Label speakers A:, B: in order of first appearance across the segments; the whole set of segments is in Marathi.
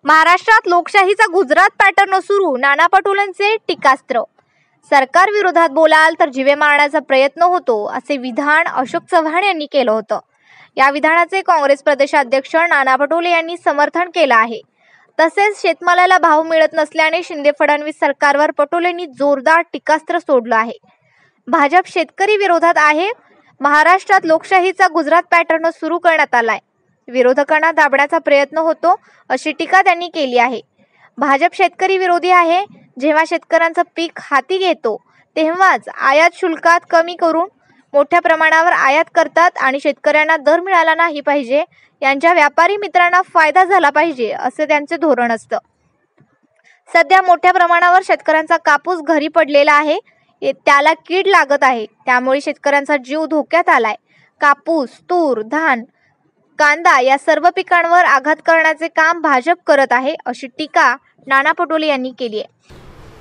A: महाराष्ट्रात लोकशाहीचा गुजरात पॅटर्न सुरू, नाना पटोलेंचे टीकास्त्र. सरकार विरोधात बोलाल तर जीवे मारण्याचा प्रयत्न होतो, असे विधान अशोक चव्हाण यांनी केलं होतं. या विधानाचे काँग्रेस प्रदेशाध्यक्ष नाना पटोले यांनी समर्थन केलं आहे. तसेच शेतमालाला भाव मिळत नसल्याने शिंदे फडणवीस सरकारवर पटोलेंनी जोरदार टीकास्त्र सोडलं आहे. भाजप शेतकरी विरोधात आहे. महाराष्ट्रात लोकशाहीचा गुजरात पॅटर्न सुरू करण्यात आलाय. विरोधकांना दाबण्याचा प्रयत्न होतो, अशी टीका त्यांनी केली आहे. भाजप शेतकरी विरोधी आहे. जेव्हा शेतकऱ्यांचं पीक हाती घेतो तेव्हाच आयात शुल्कात कमी करून मोठ्या प्रमाणावर आयात करतात आणि शेतकऱ्यांना दर मिळाला नाही पाहिजे, यांच्या व्यापारी मित्रांना फायदा झाला पाहिजे, असे त्यांचे धोरण असतं. सध्या मोठ्या प्रमाणावर शेतकऱ्यांचा कापूस घरी पडलेला आहे. त्याला कीड लागत आहे, त्यामुळे शेतकऱ्यांचा जीव धोक्यात आलाय. कापूस, तूर, धान, कांदा या सर्व पिकांवर आघात करण्याचे काम भाजप करत आहे, अशी टीका नाना पटोले यांनी केली आहे.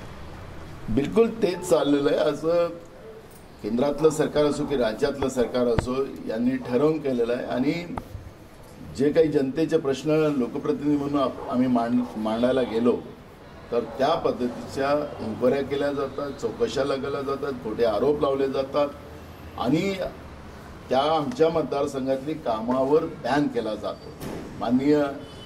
B: बिलकुल तेच चाललेलं आहे. असं केंद्रातलं सरकार असो की राज्यातलं सरकार असो, यांनी ठरवून केलेलं आहे. आणि जे काही जनतेचे प्रश्न लोकप्रतिनिधी म्हणून आम्ही मांडायला गेलो तर त्या पद्धतीच्या इन्क्वायऱ्या केल्या जातात, चौकशा केल्या जातात, खोटे आरोप लावले जातात आणि त्या आमच्या मतदारसंघातली कामावर बॅन केला जातो. माननीय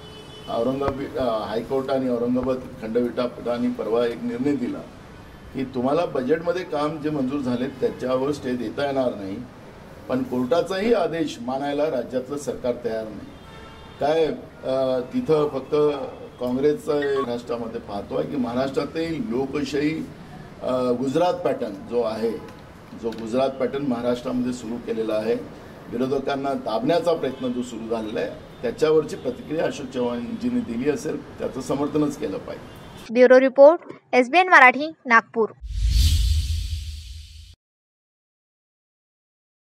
B: औरंगाबाद हायकोर्ट आणि औरंगाबाद खंडपीठाने परवा एक निर्णय दिला की तुम्हाला बजेटमध्ये काम जे मंजूर झाले त्याच्यावर स्टे देता येणार नाही, पण कोर्टाचाही आदेश मानायला राज्यातलं सरकार तयार नाही. काय तिथं फक्त काँग्रेसचा राष्ट्रामध्ये पाहतोय की महाराष्ट्रातील लोकशाही गुजरात पॅटर्न जो आहे, जो गुजरात पॅटर्न महाराष्ट्रामध्ये सुरू केलेला आहे, विरोधकांना दाबण्याचा प्रयत्न जो सुरू झालेला आहे, त्याच्यावरची प्रतिक्रिया अशोक चव्हाणजींनी दिली असेल, त्याचं समर्थनच केलं पाहिजे.
A: Bureau report, SBN Marathi, Nagpur.